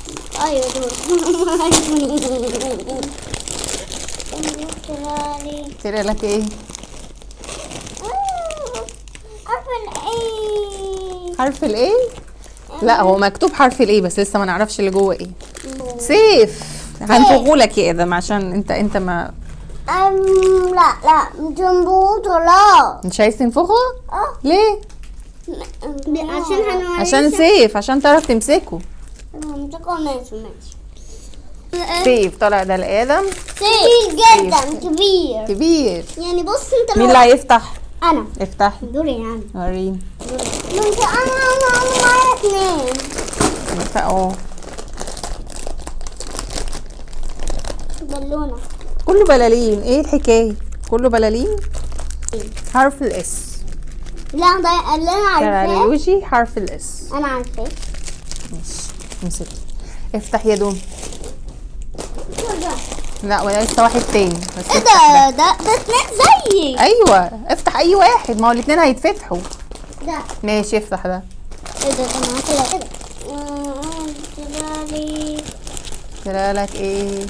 ايوه دول. طلع لك ايه؟ عارفه الايه؟ حرف الايه؟ لا هو مكتوب حرف الايه بس لسه ما نعرفش اللي جوه ايه. سيف. هنفخهولك يا ادم عشان انت ما لا جنبوته لا. مش عايز تنفخه؟ ليه؟ عشان سيف، عشان تعرف تمسكه. ماشي. سيف طلع ده لآدم. كبير جدا كبير يعني. بص انت مين اللي هيفتح؟ انا. افتح دوري يعني. وريني. انت انا معايا اتنين. اهو بالونه. كله بلالين. ايه الحكايه؟ كله بلالين. حرف الاس. لا ده اللي انا عارفاه. لوجي حرف الاس. انا عارفاه. ماشي امسكي. افتح يا دوم. لا ولا لسه واحد تاني بس. ايه ده اتنين زيي. ايوه افتح اي واحد، ما هو الاتنين هيتفتحوا. ده ماشي افتح ده. ايه ده انا كده طلع لك ايه؟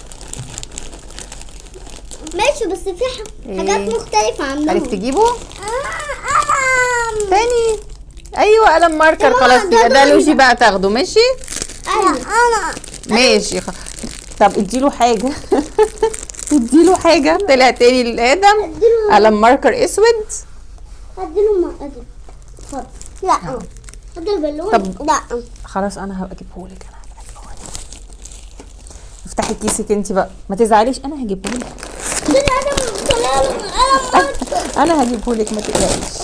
ماشي بس في حاجات مختلفة عنهم. عرفت تجيبه؟ قلم تاني. ايوه قلم ماركر. خلاص يبقى ده لوجي بقى تاخده. ماشي؟ انا ماشي طب اديله حاجة. اديله حاجة. طلع تاني لآدم قلم ماركر اسود. اديله ما ادي. اتفضل. لا ادي البالون. طب لا خلاص انا هبقى اجيبهولك. افتحي كيسك انت بقى، ما تزعليش انا هجيبهولك. انا هجيبهولك ما تقلقيش.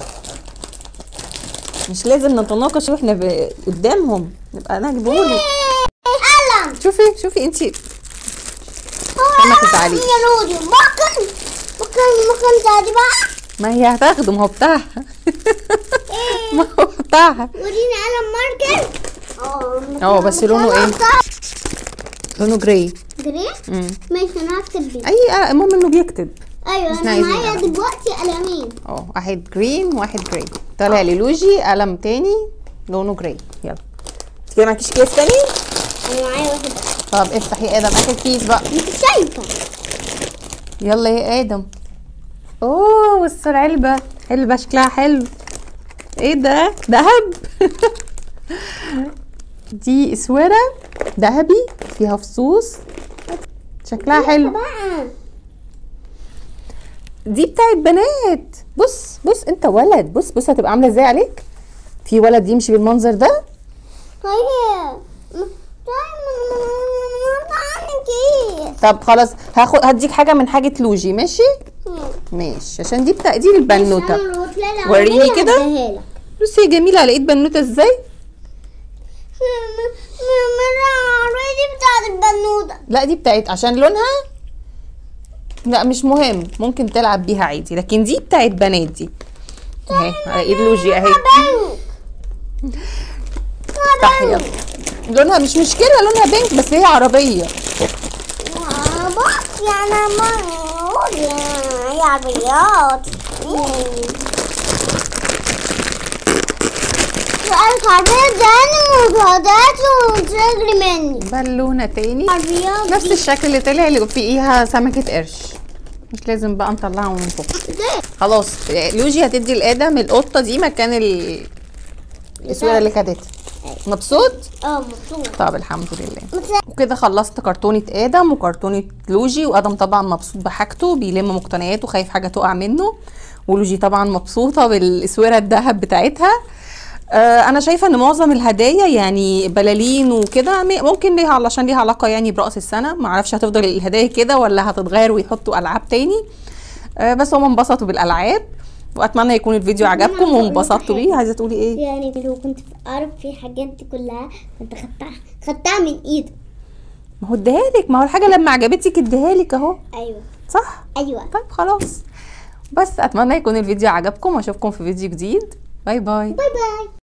مش لازم نتناقش واحنا قدامهم، نبقى انا هجيبهولك. قلم. شوفي انت ما تزعليش. يا رودي ممكن تعدي بقى. ما هي هتاخده، ما هو بتاعها. ما هو بتاعها. وريني قلم ماركر. بس لونه ايه؟ لونه جراي. جراي؟ ماشي انا هكتب بيه. المهم انه بيكتب. ايوه انا معايا دلوقتي قلمين. واحد جرين وواحد جراي. طلع لي لوجي قلم تاني لونه جراي. يلا انت كده معكيش كيس تاني؟ انا معايا واحد بس. طب افتح يا ادم اخر كيس بقى. انت شايفه؟ يلا يا ادم. بص علبة شكلها حلو. ايه ده؟ دهب. دي اسوره ذهبي فيها فصوص، شكلها حلو. دي بتاعت بنات. بص انت ولد. بص هتبقى عامله ازاي عليك. في ولد يمشي بالمنظر ده. طيب طب خلاص هديك حاجه من حاجه لوجي. ماشي عشان دي دي البنوته. وريني كده. بصي جميله. لقيت بنوته ازاي. دي بتاعت البنوته. لا دي بتاعت عشان لونها. لا مش مهم، ممكن تلعب بيها عادي، لكن دي بتاعت بنات. دي اهي على ايد لوجي اهي. افتحي يلا. لونها مش مشكله، لونها بينك بس هي عربيه. بص يعني هي عربيات. وتجري مني. بالونه تاني عربيات نفس الشكل اللي طلع اللي فيها سمكه قرش. مش لازم بقى نطلعها وننفخ. خلاص لوجي هتدي لآدم القطه دي مكان الاسوره اللي خدتها. مبسوط؟ مبسوط. طب الحمد لله. وكده خلصت كرتونه ادم وكرتونه لوجي، وادم طبعا مبسوط بحاجته بيلم مقتنياته خايف حاجه تقع منه، ولوجي طبعا مبسوطه بالاسوره الذهب بتاعتها. انا شايفه ان معظم الهدايا يعني بلالين وكده ممكن ليها علشان ليها علاقه يعني براس السنه. ما اعرفش هتفضل الهدايا كده ولا هتتغير ويحطوا العاب تاني. بس هم انبسطوا بالالعاب، واتمنى يكون الفيديو عجبكم وانبسطتوا بيه. عايزه تقولي ايه؟ يعني لو كنت اعرف في الحاجات دي كلها كنت خدتها من ايده. ما هو اديها لك، ما هو الحاجه لما عجبتك اديها لك اهو. ايوه صح. ايوه. طيب خلاص، بس اتمنى يكون الفيديو عجبكم واشوفكم في فيديو جديد. باي باي. باي باي.